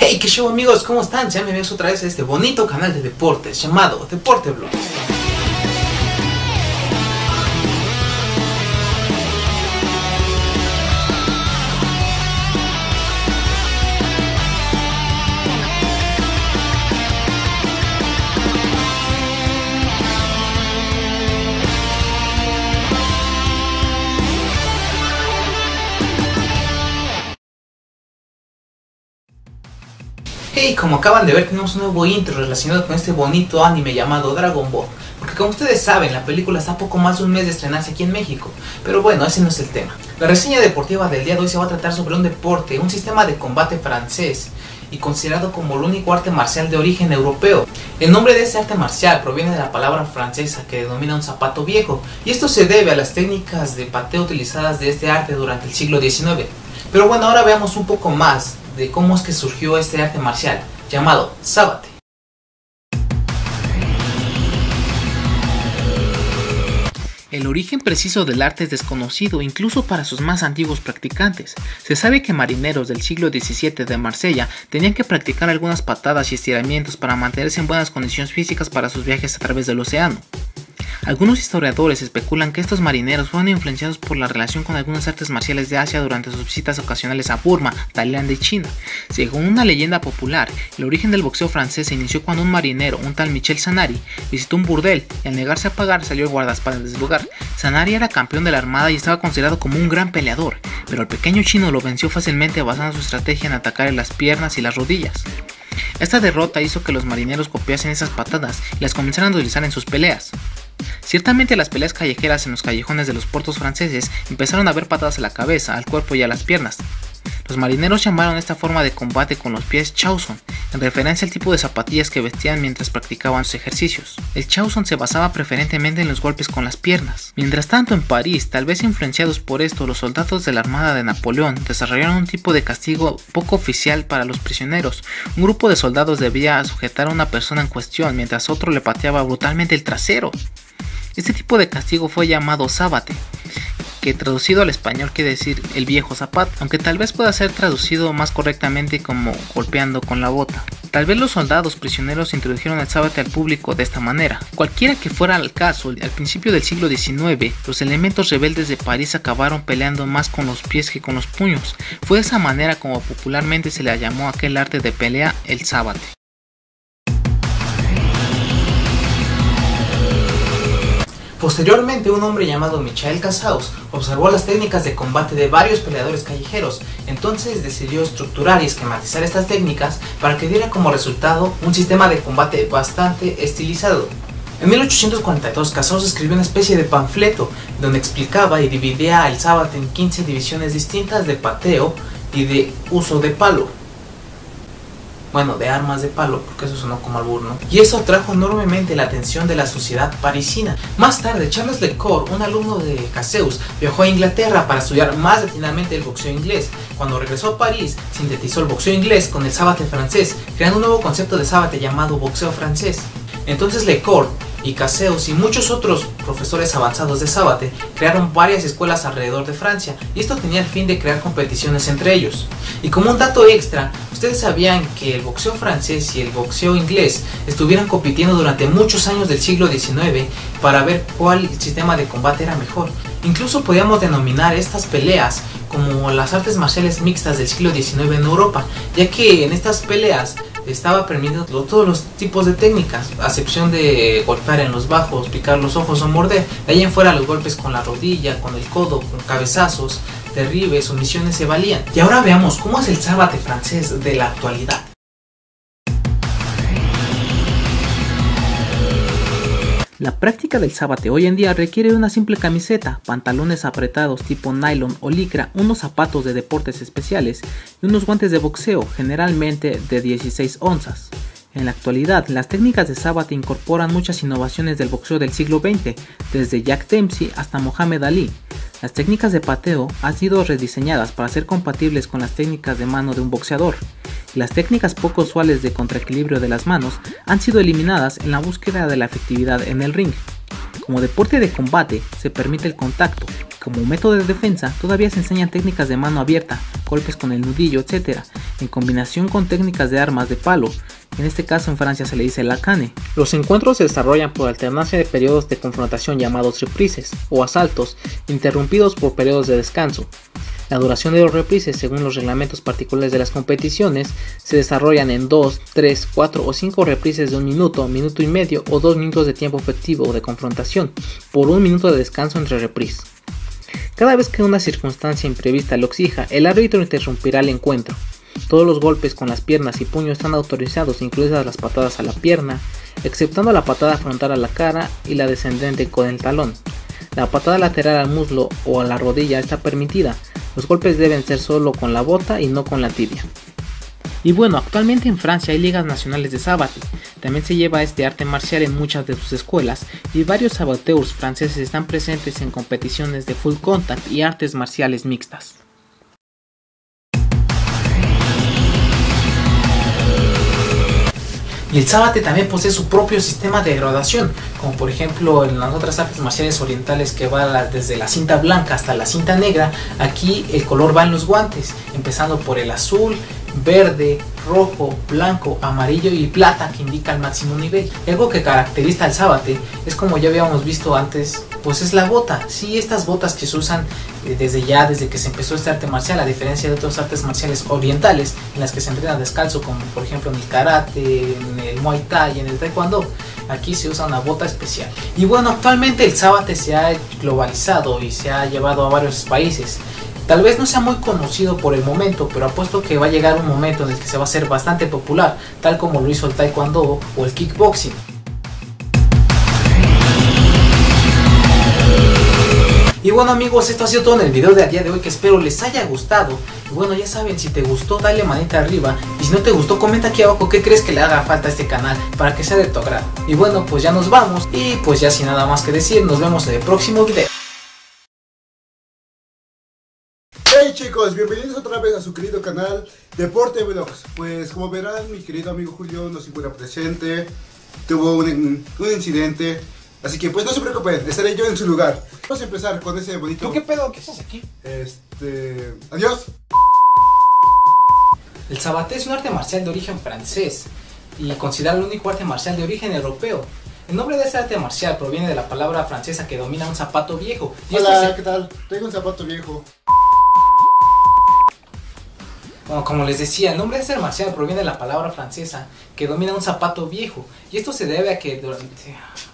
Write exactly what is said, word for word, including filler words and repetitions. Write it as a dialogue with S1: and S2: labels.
S1: Hey, qué show amigos, ¿cómo están? Sean bienvenidos otra vez a este bonito canal de deportes llamado Deporte Vlogs. Hey, como acaban de ver, tenemos un nuevo intro relacionado con este bonito anime llamado Dragon Ball. Porque como ustedes saben, la película está a poco más de un mes de estrenarse aquí en México. Pero bueno, ese no es el tema. La reseña deportiva del día de hoy se va a tratar sobre un deporte, un sistema de combate francés y considerado como el único arte marcial de origen europeo. El nombre de este arte marcial proviene de la palabra francesa que denomina un zapato viejo, y esto se debe a las técnicas de pateo utilizadas de este arte durante el siglo diecinueve. Pero bueno, ahora veamos un poco más de cómo es que surgió este arte marcial llamado Sabate. El origen preciso del arte es desconocido incluso para sus más antiguos practicantes. Se sabe que marineros del siglo diecisiete de Marsella tenían que practicar algunas patadas y estiramientos para mantenerse en buenas condiciones físicas para sus viajes a través del océano. Algunos historiadores especulan que estos marineros fueron influenciados por la relación con algunas artes marciales de Asia durante sus visitas ocasionales a Burma, Tailandia y China. Según una leyenda popular, el origen del boxeo francés se inició cuando un marinero, un tal Michel Sanary, visitó un burdel y al negarse a pagar salió el guardaespaldas del lugar. Sanary era campeón de la armada y estaba considerado como un gran peleador, pero el pequeño chino lo venció fácilmente basando su estrategia en atacar en las piernas y las rodillas. Esta derrota hizo que los marineros copiasen esas patadas y las comenzaran a utilizar en sus peleas. Ciertamente las peleas callejeras en los callejones de los puertos franceses empezaron a ver patadas a la cabeza, al cuerpo y a las piernas. Los marineros llamaron esta forma de combate con los pies chausson, en referencia al tipo de zapatillas que vestían mientras practicaban sus ejercicios. El chausson se basaba preferentemente en los golpes con las piernas. Mientras tanto, en París, tal vez influenciados por esto, los soldados de la armada de Napoleón desarrollaron un tipo de castigo poco oficial para los prisioneros. Un grupo de soldados debía sujetar a una persona en cuestión mientras otro le pateaba brutalmente el trasero. Este tipo de castigo fue llamado sabate, que traducido al español quiere decir el viejo zapato, aunque tal vez pueda ser traducido más correctamente como golpeando con la bota. Tal vez los soldados prisioneros introdujeron el sabate al público de esta manera. Cualquiera que fuera el caso, al principio del siglo diecinueve, los elementos rebeldes de París acabaron peleando más con los pies que con los puños. Fue de esa manera como popularmente se le llamó a aquel arte de pelea el sabate. Posteriormente, un hombre llamado Michael Cassaus observó las técnicas de combate de varios peleadores callejeros, entonces decidió estructurar y esquematizar estas técnicas para que diera como resultado un sistema de combate bastante estilizado. En mil ochocientos cuarenta y dos, Cassaus escribió una especie de panfleto donde explicaba y dividía el sabate en quince divisiones distintas de pateo y de uso de palo. Bueno, de armas de palo, porque eso sonó como albur, ¿no? Y eso atrajo enormemente la atención de la sociedad parisina. Más tarde, Charles Lecor, un alumno de Cassaus, viajó a Inglaterra para estudiar más detenidamente el boxeo inglés. Cuando regresó a París, sintetizó el boxeo inglés con el sabate francés, creando un nuevo concepto de sabate llamado boxeo francés. Entonces Lecor y Cassaus y muchos otros profesores avanzados de sabate crearon varias escuelas alrededor de Francia, y esto tenía el fin de crear competiciones entre ellos. Y como un dato extra, ustedes sabían que el boxeo francés y el boxeo inglés estuvieron compitiendo durante muchos años del siglo diecinueve para ver cuál sistema de combate era mejor. Incluso podíamos denominar estas peleas como las artes marciales mixtas del siglo diecinueve en Europa, ya que en estas peleas estaba permitido todos los tipos de técnicas, a excepción de golpear en los bajos, picar los ojos o morder. De ahí en fuera los golpes con la rodilla, con el codo, con cabezazos, derribes, sumisiones se valían. Y ahora veamos cómo es el sabate francés de la actualidad. La práctica del sabate hoy en día requiere de una simple camiseta, pantalones apretados tipo nylon o licra, unos zapatos de deportes especiales y unos guantes de boxeo, generalmente de dieciséis onzas. En la actualidad, las técnicas de sabate incorporan muchas innovaciones del boxeo del siglo veinte, desde Jack Dempsey hasta Mohamed Ali. Las técnicas de pateo han sido rediseñadas para ser compatibles con las técnicas de mano de un boxeador. Las técnicas poco usuales de contraequilibrio de las manos han sido eliminadas en la búsqueda de la efectividad en el ring. Como deporte de combate, se permite el contacto, como método de defensa todavía se enseñan técnicas de mano abierta, golpes con el nudillo, etcétera, en combinación con técnicas de armas de palo. En este caso en Francia se le dice la cane. Los encuentros se desarrollan por alternancia de periodos de confrontación llamados reprises o asaltos, interrumpidos por periodos de descanso. La duración de los reprises, según los reglamentos particulares de las competiciones, se desarrollan en dos, tres, cuatro o cinco reprises de un minuto, minuto y medio o dos minutos de tiempo efectivo de confrontación, por un minuto de descanso entre reprises. Cada vez que una circunstancia imprevista lo exija, el árbitro interrumpirá el encuentro. Todos los golpes con las piernas y puños están autorizados, incluidas las patadas a la pierna, exceptuando la patada frontal a la cara y la descendente con el talón. La patada lateral al muslo o a la rodilla está permitida. Los golpes deben ser solo con la bota y no con la tibia. Y bueno, actualmente en Francia hay ligas nacionales de sabate. También se lleva este arte marcial en muchas de sus escuelas y varios sabateurs franceses están presentes en competiciones de full contact y artes marciales mixtas. Y el sabate también posee su propio sistema de graduación, como por ejemplo en las otras artes marciales orientales que va la, desde la cinta blanca hasta la cinta negra. Aquí el color va en los guantes, empezando por el azul, verde, rojo, blanco, amarillo y plata, que indica el máximo nivel. Y algo que caracteriza al sabate es, como ya habíamos visto antes, pues es la bota. Sí, estas botas que se usan eh, desde ya, desde que se empezó este arte marcial, a diferencia de otras artes marciales orientales en las que se entrena descalzo, como por ejemplo en el karate, en el muay thai y en el taekwondo. Aquí se usa una bota especial. Y bueno, actualmente el sabate se ha globalizado y se ha llevado a varios países. Tal vez no sea muy conocido por el momento, pero apuesto que va a llegar un momento en el que se va a hacer bastante popular, tal como lo hizo el taekwondo o el kickboxing. Y bueno amigos, esto ha sido todo en el video de a día de hoy, que espero les haya gustado. Y bueno, ya saben, si te gustó dale manita arriba, y si no te gustó comenta aquí abajo qué crees que le haga falta a este canal para que sea de tu agrado. Y bueno, pues ya nos vamos, y pues ya sin nada más que decir, nos vemos en el próximo video.
S2: Hey chicos, bienvenidos otra vez a su querido canal Deporte Vlogs. Pues como verán, mi querido amigo Julio no se encuentra presente, tuvo un, un incidente, así que pues no se preocupen, estaré yo en su lugar. Vamos a empezar con ese bonito...
S1: ¿Tú qué pedo? ¿Qué haces aquí?
S2: Este... Adiós.
S1: El sabate es un arte marcial de origen francés y considerado el único arte marcial de origen europeo. El nombre de este arte marcial proviene de la palabra francesa que domina un zapato viejo. Y
S2: Hola,
S1: se...
S2: ¿qué tal? Tengo un zapato viejo.
S1: Bueno, como les decía, el nombre de este arte marcial proviene de la palabra francesa que domina un zapato viejo. Y esto se debe a que durante...